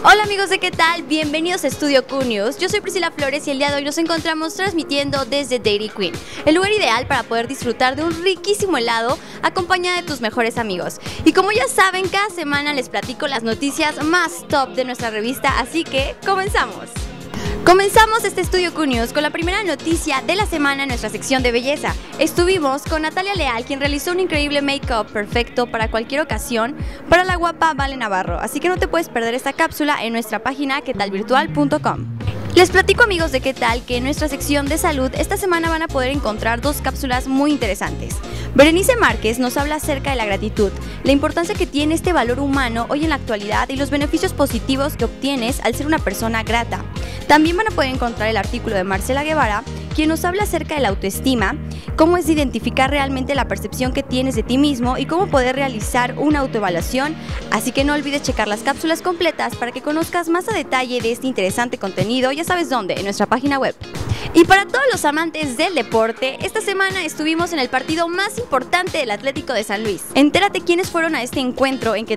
Hola amigos de ¿qué tal? Bienvenidos a Estudio Q News. Yo soy Priscila Flores y el día de hoy nos encontramos transmitiendo desde Dairy Queen, el lugar ideal para poder disfrutar de un riquísimo helado acompañada de tus mejores amigos. Y como ya saben, cada semana les platico las noticias más top de nuestra revista, así que comenzamos. Comenzamos este Estudio Q News con la primera noticia de la semana en nuestra sección de belleza. Estuvimos con Natalia Leal, quien realizó un increíble make-up perfecto para cualquier ocasión para la guapa Vale Navarro, así que no te puedes perder esta cápsula en nuestra página quetalvirtual.com. Les platico amigos de qué tal que en nuestra sección de salud esta semana van a poder encontrar dos cápsulas muy interesantes. Berenice Márquez nos habla acerca de la gratitud, la importancia que tiene este valor humano hoy en la actualidad y los beneficios positivos que obtienes al ser una persona grata. También van a poder encontrar el artículo de Marcela Guevara, quien nos habla acerca de la autoestima, cómo es identificar realmente la percepción que tienes de ti mismo y cómo poder realizar una autoevaluación, así que no olvides checar las cápsulas completas para que conozcas más a detalle de este interesante contenido, ya sabes dónde, en nuestra página web. Y para todos los amantes del deporte, esta semana estuvimos en el partido más importante del Atlético de San Luis. Entérate quiénes fueron a este encuentro en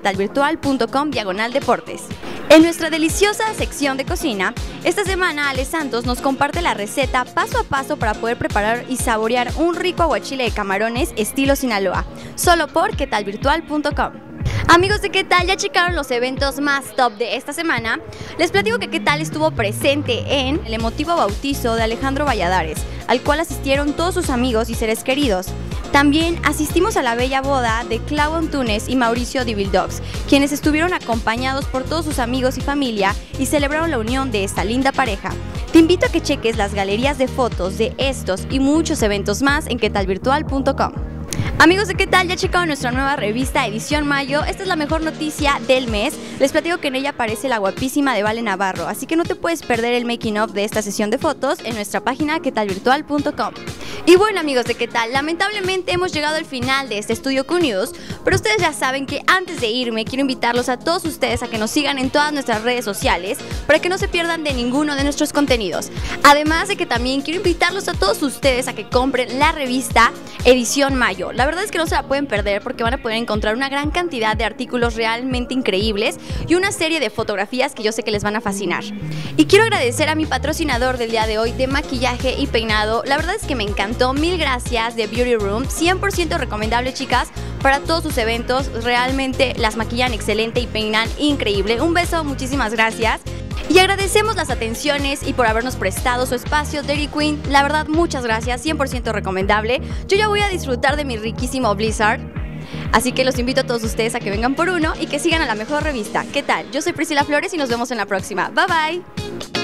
quetalvirtual.com/deportes. En nuestra deliciosa sección de cocina, esta semana Ale Santos nos comparte la receta paso a paso para poder preparar y saborear un rico aguachile de camarones estilo Sinaloa, solo por quetalvirtual.com. Amigos de ¿qué tal? ¿Ya checaron los eventos más top de esta semana? Les platico que ¿qué tal? Estuvo presente en el emotivo bautizo de Alejandro Valladares, al cual asistieron todos sus amigos y seres queridos. También asistimos a la bella boda de Clau Antunes y Mauricio Divildox, quienes estuvieron acompañados por todos sus amigos y familia y celebraron la unión de esta linda pareja. Te invito a que cheques las galerías de fotos de estos y muchos eventos más en quetalvirtual.com. Amigos de ¿qué tal? Ya checaron nuestra nueva revista edición mayo. Esta es la mejor noticia del mes. Les platico que en ella aparece la guapísima de Vale Navarro, así que no te puedes perder el making of de esta sesión de fotos en nuestra página quetalvirtual.com. Y bueno amigos de ¿qué tal? Lamentablemente hemos llegado al final de este Estudio Q News, pero ustedes ya saben que antes de irme quiero invitarlos a todos ustedes a que nos sigan en todas nuestras redes sociales para que no se pierdan de ninguno de nuestros contenidos. Además de que también quiero invitarlos a todos ustedes a que compren la revista edición mayo. La verdad es que no se la pueden perder porque van a poder encontrar una gran cantidad de artículos realmente increíbles y una serie de fotografías que yo sé que les van a fascinar. Y quiero agradecer a mi patrocinador del día de hoy de maquillaje y peinado. La verdad es que me encantó, mil gracias, de Beauty Room, 100% recomendable chicas para todos sus eventos, realmente las maquillan excelente y peinan increíble. Un beso, muchísimas gracias. Y agradecemos las atenciones y por habernos prestado su espacio Dairy Queen, la verdad muchas gracias, 100% recomendable. Yo ya voy a disfrutar de mi riquísimo Blizzard, así que los invito a todos ustedes a que vengan por uno y que sigan a la mejor revista. ¿Qué tal? Yo soy Priscila Flores y nos vemos en la próxima. Bye bye.